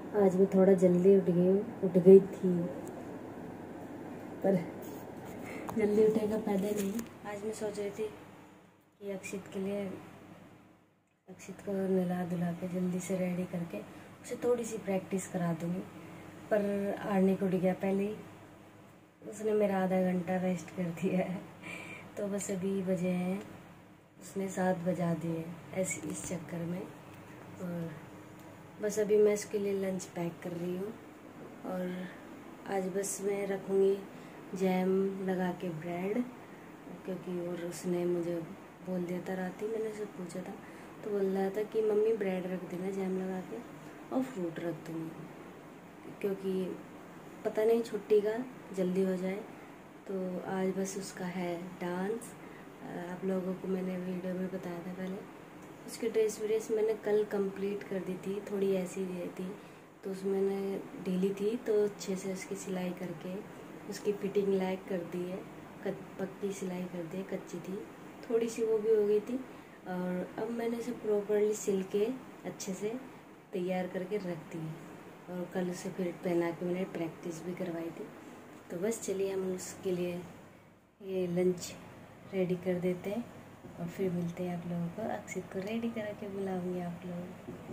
आज मैं थोड़ा जल्दी उठ गई थी, पर जल्दी उठने का फायदा नहीं। आज मैं सोच रही थी कि अक्षित को नहला धुला के जल्दी से रेडी करके उसे थोड़ी सी प्रैक्टिस करा दूँगी, पर आने को उठ गया पहले ही। उसने मेरा आधा घंटा वेस्ट कर दिया है। तो बस अभी बजे हैं, उसने 7 बजा दिए ऐसे इस चक्कर में। और बस अभी मैं इसके लिए लंच पैक कर रही हूँ। और आज बस मैं रखूँगी जैम लगा के ब्रेड, क्योंकि और उसने मुझे बोल दिया था रात ही, मैंने उससे पूछा था तो बोल रहा था कि मम्मी ब्रेड रख देना जैम लगा के और फ्रूट रख दूँगी, क्योंकि पता नहीं छुट्टी का जल्दी हो जाए। तो आज बस उसका है डांस। आप लोगों को मैंने वीडियो में बताया था पहले। उसकी ड्रेस मैंने कल कंप्लीट कर दी थी, थोड़ी ऐसी रही थी तो उसमें मैंने ढीली थी तो अच्छे से उसकी सिलाई करके उसकी फिटिंग लायक कर दी है। पक्की सिलाई कर दी है, कच्ची थी थोड़ी सी, वो भी हो गई थी। और अब मैंने इसे प्रॉपरली सिल के अच्छे से तैयार करके रख दी है। और कल उसे फिर पहना के मैंने प्रैक्टिस भी करवाई थी। तो बस चलिए हम उसके लिए ये लंच रेडी कर देते हैं और फिर मिलते हैं आप लोगों को। अक्षित को रेडी करा के बुलाऊंगी आप लोगों को।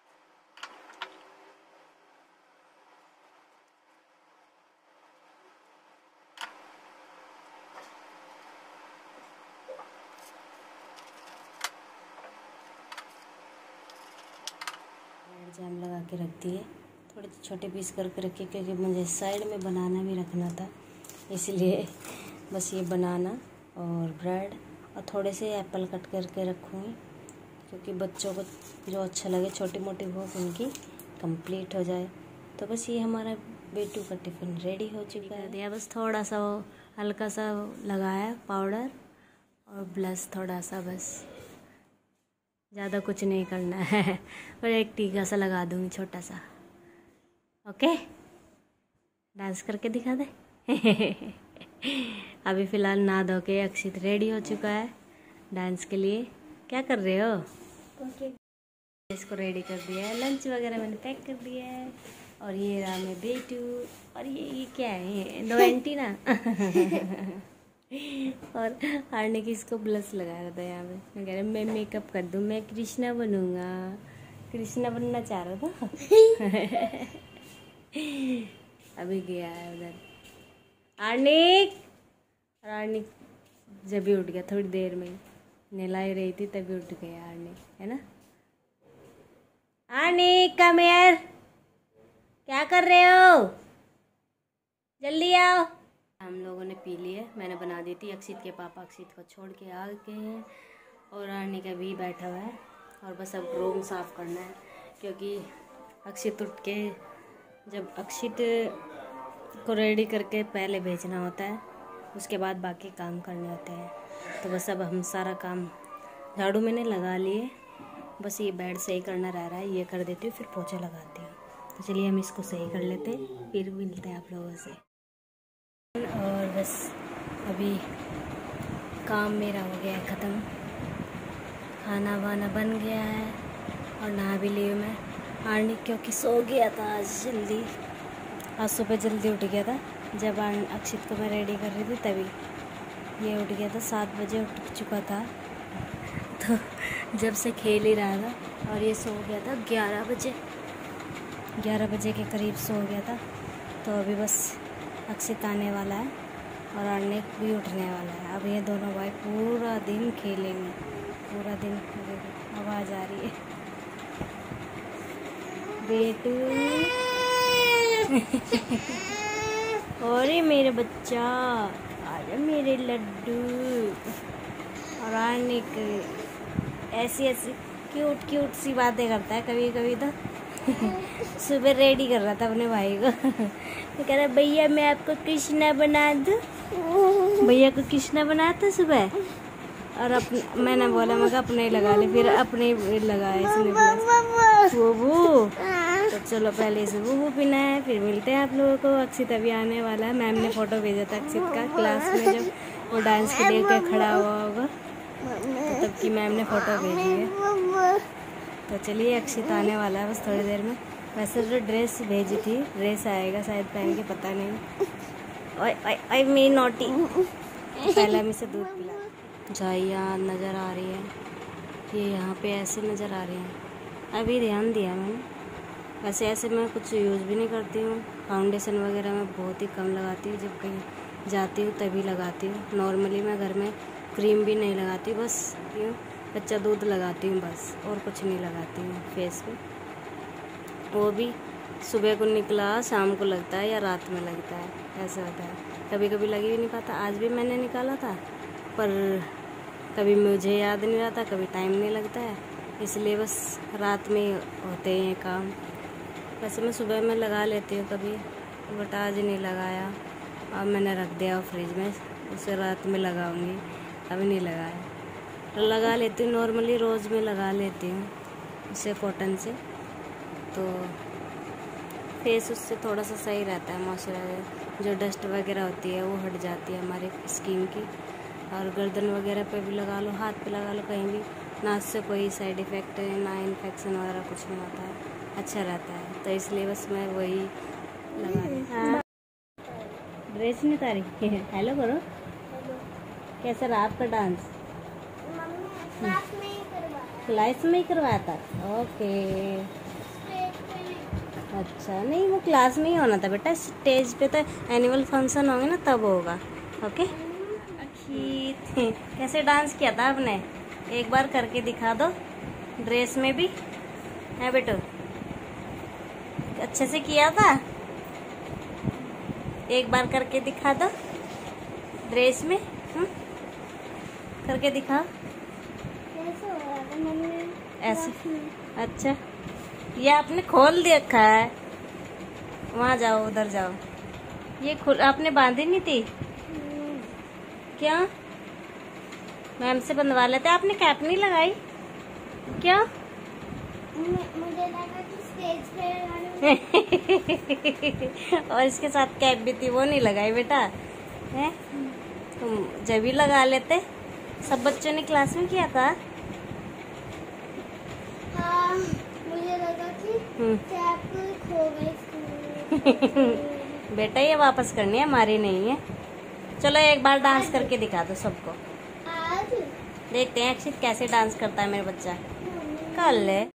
जैम लगा के रख दिए, थोड़े छोटे पीस करके रखे क्योंकि मुझे साइड में बनाना भी रखना था, इसलिए बस ये बनाना और ब्रेड और थोड़े से एप्पल कट करके रखूँगी, क्योंकि बच्चों को जो अच्छा लगे छोटी मोटी भूख उनकी कंप्लीट हो जाए। तो बस ये हमारा बेटू का टिफ़िन रेडी हो चुका है। दिया बस थोड़ा सा वो हल्का सा लगाया पाउडर और ब्लश थोड़ा सा, बस ज़्यादा कुछ नहीं करना है। और एक टीका सा लगा दूँगी छोटा सा। ओके, डांस करके दिखा दे। अभी फ़िलहाल नहा धो के अक्षित रेडी हो चुका है डांस के लिए। क्या कर रहे हो? इसको रेडी कर दिया है, लंच वगैरह मैंने पैक कर दिया है। और ये रहा मैं बेटू। और ये क्या है, दो एंटी ना। और हारने की इसको ब्लश लगाया था यहाँ पे। मैं कह रहा मैं मेकअप कर दूँ, मैं कृष्णा बनूँगा। कृष्णा बनना चाह रहा था। अभी गया है उधर आर्निक जब भी उठ गया, थोड़ी देर में नहला ही रही थी तभी उठ गया आर्निक, है ना। आर्निक कम हियर, क्या कर रहे हो? जल्दी आओ। हम लोगों ने पी लिए, मैंने बना दी थी। अक्षित के पापा अक्षित को छोड़ के आ गए हैं और आर्निक अभी बैठा हुआ है। और बस अब रूम साफ़ करना है, क्योंकि अक्षित उठ के जब अक्षित को रेडी करके पहले भेजना होता है, उसके बाद बाकी काम करने होते हैं। तो बस अब हम सारा काम झाड़ू मैंने लगा लिए, बस ये बेड सही करना रह रहा है, ये कर देती हूँ फिर पोछा लगाती हूँ। तो चलिए हम इसको सही कर लेते हैं, फिर मिलते हैं आप लोगों से। और बस अभी काम मेरा हो गया है ख़त्म, खाना वाना बन गया है और नहा भी ली हूँ मैं। आर्निक क्योंकि सो गया था आज जल्दी, आज सुबह जल्दी उठ गया था। जब अक्षित को मैं रेडी कर रही थी तभी ये उठ गया था, 7 बजे उठ चुका था। तो जब से खेल ही रहा था और ये सो गया था 11 बजे के करीब सो गया था। तो अभी बस अक्षित आने वाला है और आर्निक भी उठने वाला है। अब ये दोनों भाई पूरा दिन खेलेंगे, पूरा दिन खेलेंगे। आवाज़ आ रही है बेटू। अरे मेरे बच्चा, अरे मेरे लड्डू। और आर्निक ऐसी क्यूट सी बातें करता है कभी कभी। तो सुबह रेडी कर रहा था अपने भाई को। तो कह रहा भैया मैं आपको कृष्णा बना दूँ। भैया को कृष्णा बनाता सुबह। और मैंने बोला मैं अपने ही लगा ले, फिर अपने ही लगाया इसने वो। तो चलो पहले इसे वो पीना है, फिर मिलते हैं आप लोगों को। अक्षित अभी आने वाला है, मैम ने फ़ोटो भेजा था अक्षित का क्लास में, जब वो डांस के लिए खड़ा हुआ होगा तो तब की मैम ने फ़ोटो भेजी है। तो चलिए अक्षित आने वाला है बस थोड़ी देर में, वैसे तो ड्रेस भेजी थी, ड्रेस आएगा शायद पहन के, पता नहीं। ओए मी नोटी, पहले हम इसे दूध पिला। झाइयाँ नज़र आ रही है, ये यहाँ पे ऐसे नज़र आ रही हैं। अभी ध्यान दिया मैंने, वैसे ऐसे मैं कुछ यूज़ भी नहीं करती हूँ। फाउंडेशन वगैरह मैं बहुत ही कम लगाती हूँ, जब कहीं जाती हूँ तभी लगाती हूँ। नॉर्मली मैं घर में क्रीम भी नहीं लगाती, बस यूँ कच्चा दूध लगाती हूँ बस, और कुछ नहीं लगाती हूँ फेस पे। वो भी सुबह को निकला शाम को लगता है या रात में लगता है, ऐसा होता है। कभी कभी लग ही नहीं पाता। आज भी मैंने निकाला था, पर कभी मुझे याद नहीं रहता, कभी टाइम नहीं लगता है, इसलिए बस रात में होते हैं काम। वैसे मैं सुबह में लगा लेती हूँ कभी, बट आज नहीं लगाया। अब मैंने रख दिया फ्रिज में, उसे रात में लगाऊंगी, अभी नहीं लगाया। तो लगा लेती हूँ नॉर्मली, रोज़ में लगा लेती हूँ उसे कॉटन से, तो फेस उससे थोड़ा सा सही रहता है। मॉइस्चराइजर जो डस्ट वगैरह होती है वो हट जाती है हमारे स्किन की। और गर्दन वगैरह पे भी लगा लो, हाथ पे लगा लो, कहीं भी, ना उससे कोई साइड इफ़ेक्ट ना इन्फेक्शन वगैरह कुछ नहीं होता है, अच्छा रहता है। तो इसलिए बस मैं वही लगा रही हूँ। ड्रेस नहीं तारी। हेलो करो, कैसा रहा आपका डांस? क्लास में ही करवाया था, ओके। अच्छा, नहीं वो क्लास में ही होना था बेटा, स्टेज पे तो एनुअल फंक्शन होंगे ना तब होगा, ओके। कैसे डांस किया था आपने? एक बार करके दिखा दो, ड्रेस में भी है बेटो, अच्छे से किया था। एक बार करके दिखा दो ड्रेस में, करके दिखाओ। ऐसे, अच्छा, ये आपने खोल रखा है, वहाँ जाओ, उधर जाओ। ये आपने बांधी नहीं थी क्या? मैम से बंधवा लेते। आपने कैप नहीं लगाई क्या? मुझे लगा कि स्टेज पे और इसके साथ कैप भी थी, वो नहीं लगाई बेटा है? तुम जब भी लगा लेते। सब बच्चों ने क्लास में किया था। हाँ, मुझे लगा कि कैप खो गई। बेटा ये वापस करनी है, हमारी नहीं है। चलो एक बार डांस करके दिखा दो सबको। आज देखते हैं अक्षित कैसे डांस करता है मेरा बच्चा। कर ले।